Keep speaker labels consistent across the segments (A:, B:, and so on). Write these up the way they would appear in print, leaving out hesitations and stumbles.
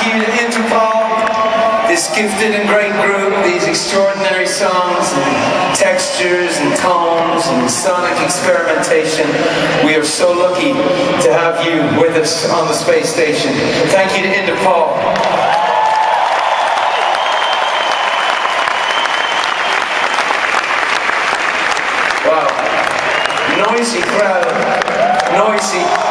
A: you to Interpol, this gifted and great group, these extraordinary songs and textures and tones and sonic experimentation. We are so lucky to have you with us on the space station. Thank you to Interpol. Wow, noisy crowd, noisy.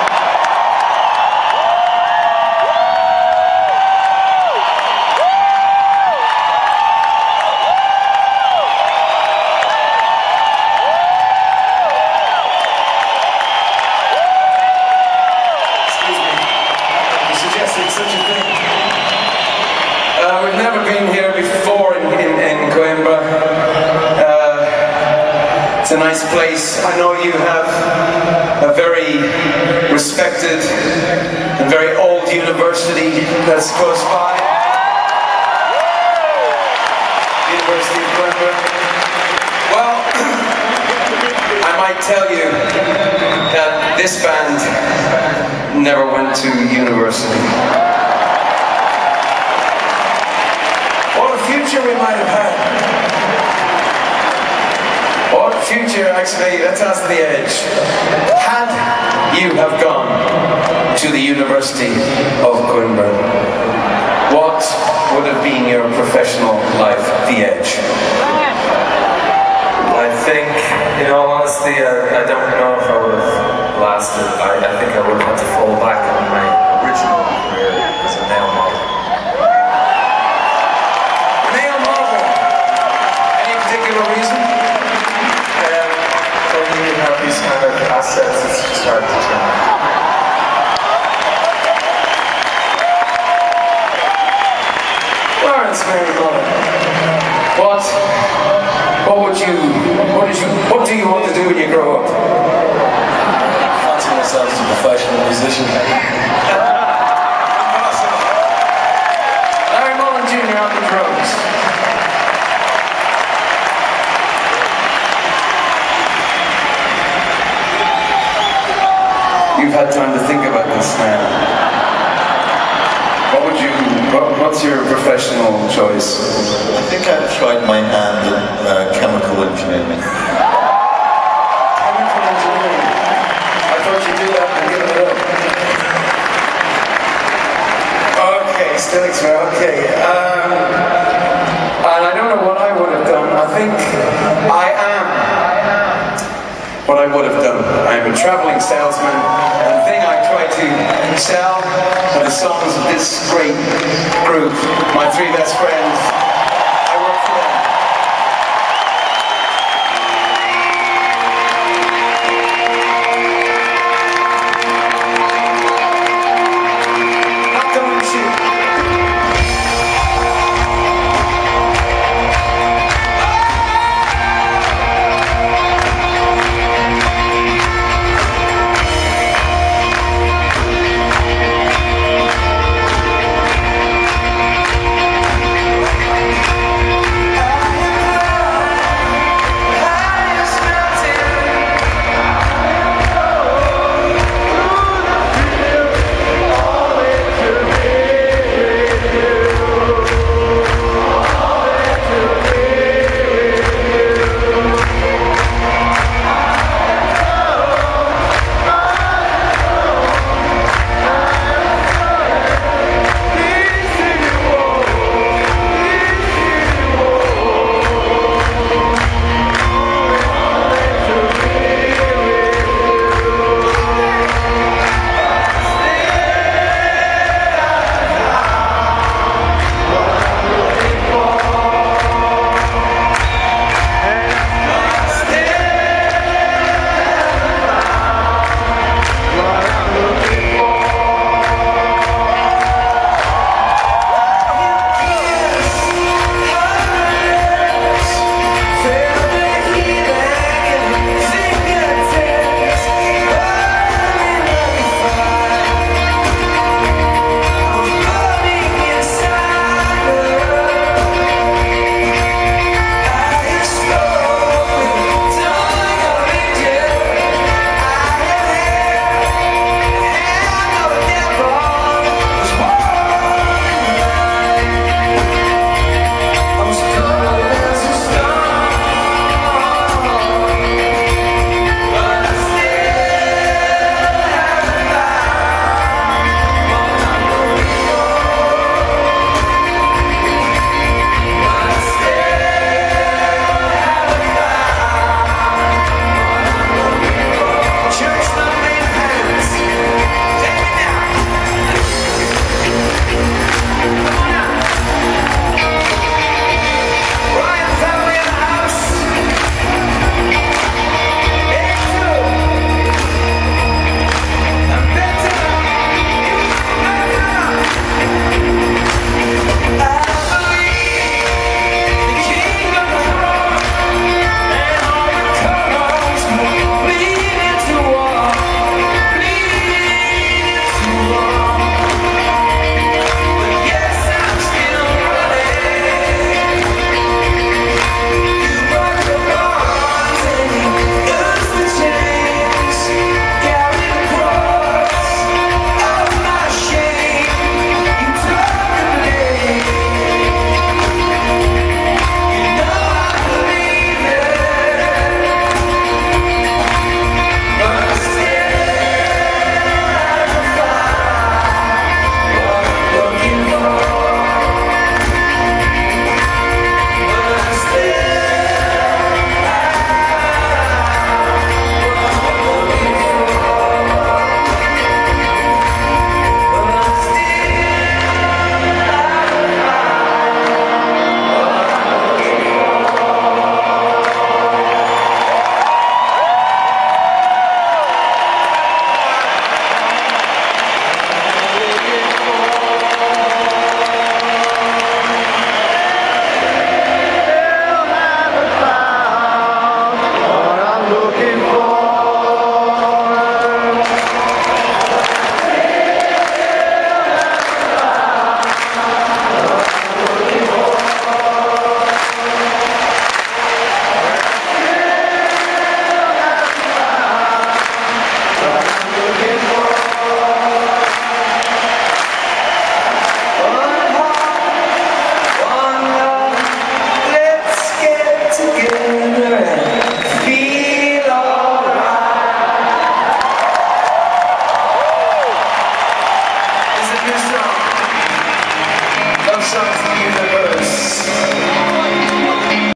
A: We've never been here before in Coimbra. It's a nice place. I know you have a very respected and very old university that's close by. University of Coimbra. Well, I might tell you that this band never went to university. What a future we might have had. What a future, actually, let's ask the edge. Had you have gone to the University of Coimbra, what would have been your professional life, the edge?
B: I think, in all honesty, I don't know if I would have lasted. I think I would have had to fall back on my original career as a nail model.
A: Nail model? Any particular reason?
B: So you have these kind of assets that start to turn.
A: Lawrence Mary Mullen, what do you want to do when you grow up?
B: Fancy myself as a professional musician.
A: Impossible. Larry Mullen Jr. on the drums. You've had time to think about this now. What's your professional choice?
C: I think I've tried my hand at chemical engineering.
A: Chemical engineering? I thought you'd do that and give it up. Okay, still expert, okay. And I don't know what I would have done. I think I am what I would have done. I am a traveling salesman, and the thing I try to sell are the songs of this great group, my three best friends. I work for them. Not going to shoot. Too strong.